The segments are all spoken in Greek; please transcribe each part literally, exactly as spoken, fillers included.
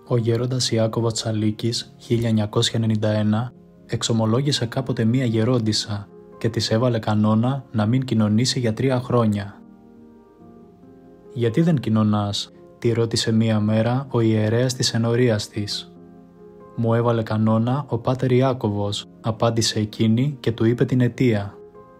Ο γέροντας Ιάκωβος Τσαλίκης, χίλια εννιακόσια ενενήντα ένα, εξομολόγησε κάποτε μία γερόντισσα και της έβαλε κανόνα να μην κοινωνήσει για τρία χρόνια. «Γιατί δεν κοινωνάς?» τη ρώτησε μία μέρα ο ιερέας της ενορίας της. «Μου έβαλε κανόνα ο πάτερ Ιάκωβος», απάντησε εκείνη και του είπε την αιτία.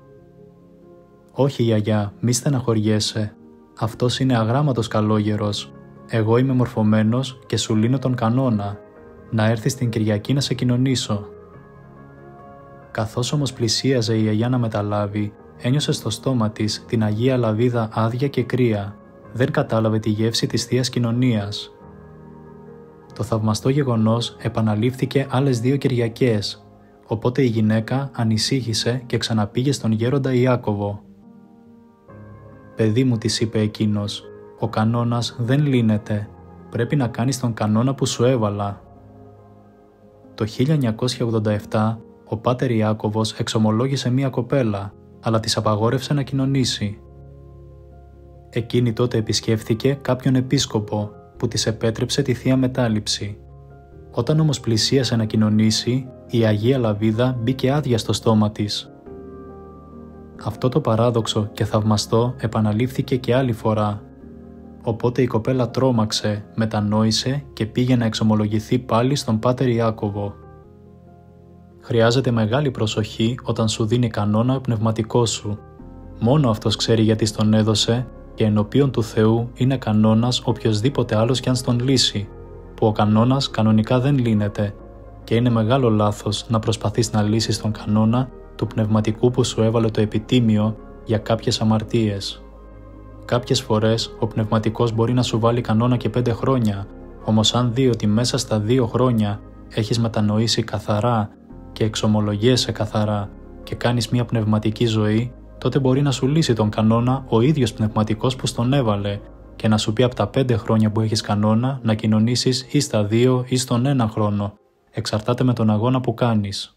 «Όχι, γιαγιά, μη στεναχωριέσαι. Αυτός είναι αγράμματος καλόγερος. Εγώ είμαι μορφωμένος και σου λύνω τον κανόνα. Να έρθεις την Κυριακή να σε κοινωνήσω». Καθώς όμως πλησίαζε η γιαγιά να μεταλάβει, ένιωσε στο στόμα της την Αγία Λαβίδα άδεια και κρύα. Δεν κατάλαβε τη γεύση της Θείας Κοινωνίας. Το θαυμαστό γεγονός επαναλήφθηκε άλλες δύο Κυριακές, οπότε η γυναίκα ανησύχησε και ξαναπήγε στον γέροντα Ιάκωβο. «Παιδί μου», της είπε εκείνος, «ο κανόνας δεν λύνεται. Πρέπει να κάνεις τον κανόνα που σου έβαλα». Το χίλια εννιακόσια ογδόντα επτά ο πάτερ Ιάκωβος εξομολόγησε μία κοπέλα, αλλά της απαγόρευσε να κοινωνήσει. Εκείνη τότε επισκέφθηκε κάποιον επίσκοπο που της επέτρεψε τη Θεία Μετάληψη. Όταν όμως πλησίασε να κοινωνήσει, η Αγία Λαβίδα μπήκε άδεια στο στόμα της. Αυτό το παράδοξο και θαυμαστό επαναλήφθηκε και άλλη φορά. Οπότε η κοπέλα τρόμαξε, μετανόησε και πήγε να εξομολογηθεί πάλι στον πάτερ Ιάκωβο. Χρειάζεται μεγάλη προσοχή όταν σου δίνει κανόνα ο πνευματικός σου. Μόνο αυτός ξέρει γιατί στον έδωσε και ενώπιον του Θεού είναι κανόνας οποιοσδήποτε άλλος κι αν στον λύσει, που ο κανόνας κανονικά δεν λύνεται και είναι μεγάλο λάθος να προσπαθείς να λύσεις τον κανόνα του πνευματικού που σου έβαλε το επιτίμιο για κάποιες αμαρτίες. Κάποιες φορές ο πνευματικός μπορεί να σου βάλει κανόνα και πέντε χρόνια, όμως αν δει ότι μέσα στα δύο χρόνια έχεις μετανοήσει καθαρά και εξομολογέσαι καθαρά και κάνεις μια πνευματική ζωή, τότε μπορεί να σου λύσει τον κανόνα ο ίδιος πνευματικός που στον έβαλε και να σου πει από τα πέντε χρόνια που έχεις κανόνα να κοινωνήσεις ή στα δύο ή στον ένα χρόνο. Εξαρτάται με τον αγώνα που κάνεις.